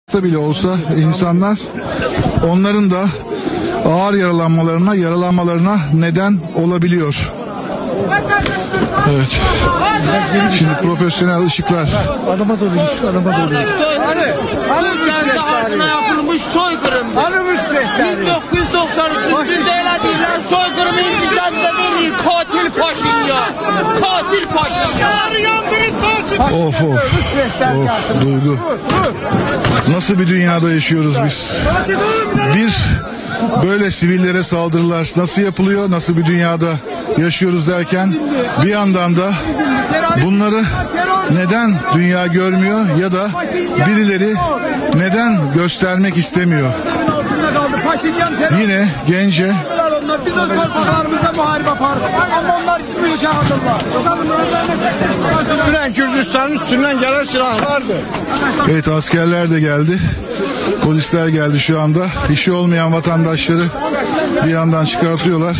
bile olsa insanlar onların da ağır yaralanmalarına neden olabiliyor. Evet. Şimdi profesyonel ışıklar. Adama doğruymuş, adama doğruymuş. Bu kendi halkına yapılmış soykırımdır. 1993'ünde elediğiler soykırımı intişadında değil, katil Paşinyan. Katil Paşinyan. Of. Of, duygu. Nasıl bir dünyada yaşıyoruz biz? Bir böyle sivillere saldırılar nasıl yapılıyor, nasıl bir dünyada yaşıyoruz derken bir yandan da bunları neden dünya görmüyor ya da birileri neden göstermek istemiyor? Yine gence biz öz torpaqlarımızda müharibə aparırıq. Amma onlar gitmiyor şahadırlar. Süren Kürdistan'ın üstünden gelen silahlardı. evet, askerler de geldi. Polisler geldi şu anda. İşi olmayan vatandaşları bir yandan çıkartıyorlar.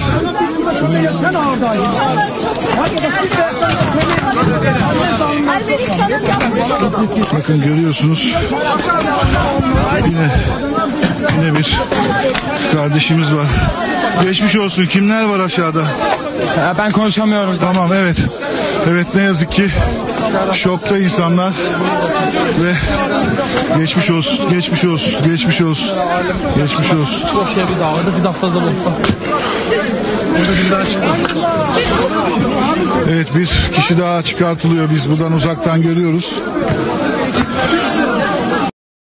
Bakın görüyorsunuz. Yine bir kardeşimiz var. Geçmiş olsun. Kimler var aşağıda? Ben konuşamıyorum. Tamam, evet. Evet, ne yazık ki şokta insanlar ve geçmiş olsun. Boş yer bir dağıldı, bir daha fazla bomba. Evet, bir kişi daha çıkartılıyor. Biz buradan uzaktan görüyoruz.